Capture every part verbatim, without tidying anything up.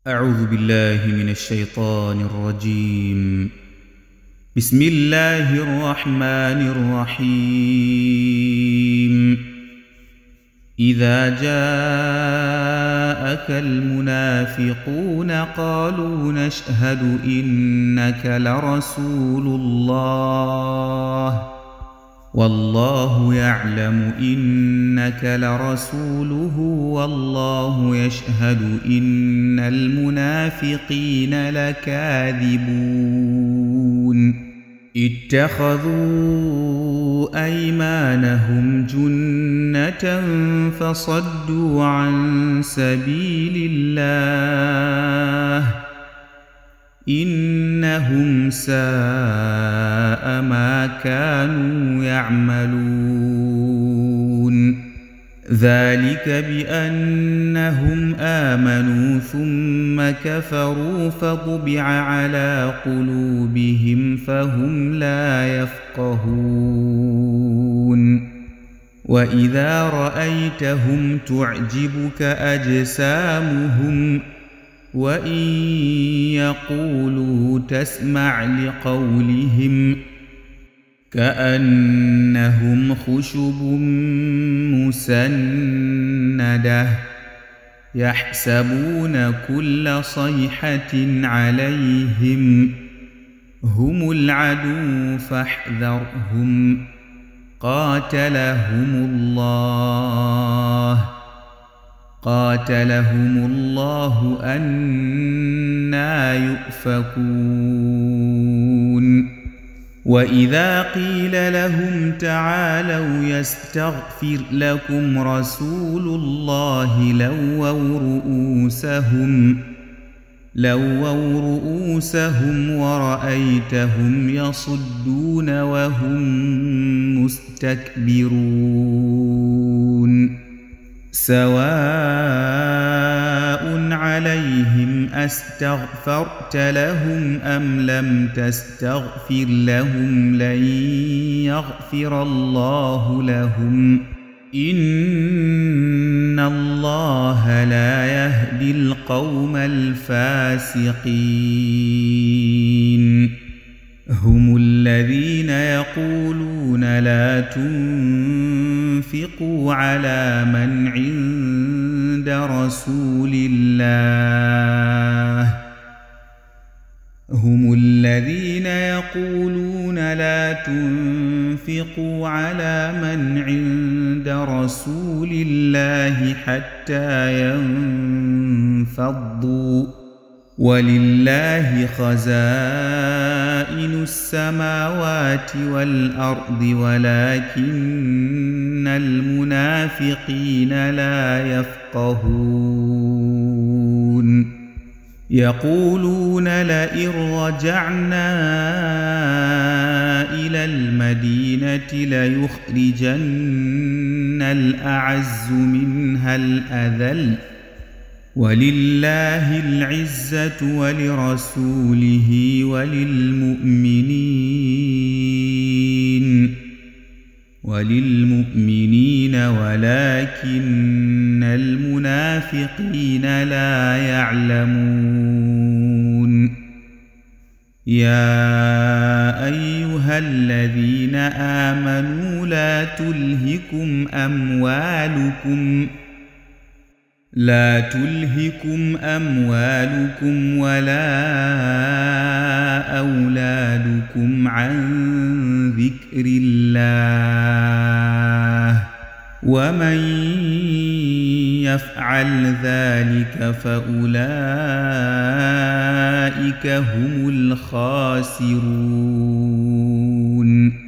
أعوذ بالله من الشيطان الرجيم. بسم الله الرحمن الرحيم. إذا جاءك المنافقون قالوا نشهد إنك لرسول الله والله يعلم إنك لرسوله والله يشهد إن المنافقين لكاذبون. اتخذوا أيمانهم جنة فصدوا عن سبيل الله إنهم ساء ما كانوا يعملون. ذلك بأنهم آمنوا ثم كفروا فطبع على قلوبهم فهم لا يفقهون. وإذا رأيتهم تعجبك أجسامهم وإن يقولوا تسمع لقولهم كأنهم خشب مسندة يحسبون كل صيحة عليهم هم العدو فاحذرهم قاتلهم الله قاتلهم الله أنى يؤفكون. وإذا قيل لهم تعالوا يستغفر لكم رسول الله لووا رؤوسهم لووا رؤوسهم ورأيتهم يصدون وهم مستكبرون. سواء عليهم أستغفرت لهم أم لم تستغفر لهم لن يغفر الله لهم إن الله لا يهدي القوم الفاسقين. هم الذين يقولون لا تنفقوا على من عند رسول الله هم الذين يقولون لا تنفقوا على من عند رسول الله حتى ينفضوا ولله خزائن السماوات والأرض ولكن المنافقين لا يفقهون. يقولون لئن رجعنا إلى المدينة ليخرجن الأعز منها الأذل ولله العزة ولرسوله وللمؤمنين وللمؤمنين ولكن المنافقين لا يعلمون. يا أيها الذين آمنوا لا تلهكم أموالكم لا تلهكم أموالكم ولا أولادكم عن ذكر الله ومن يفعل ذلك فأولئك هم الخاسرون.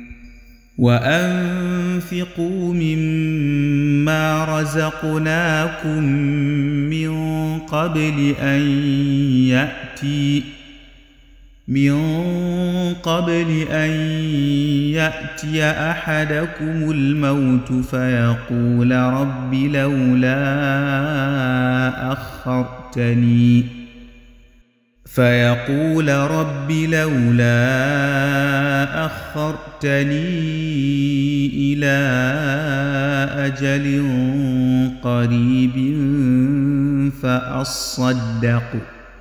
وأنفقوا مما رزقناكم من قبل أن يأتي من قبل أن يأتي أحدكم الموت فيقول رب لولا أخرتني فيقول رب لولا أخرتني إلى أجل قريب فأصدق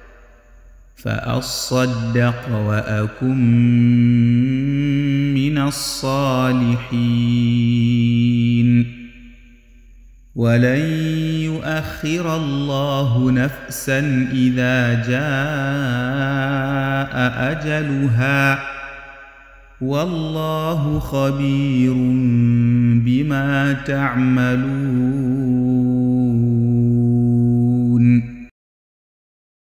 فأصدق وأكن من الصالحين ولن يؤخر الله نفسا إذا جاء أجلها والله خبير بما تعملون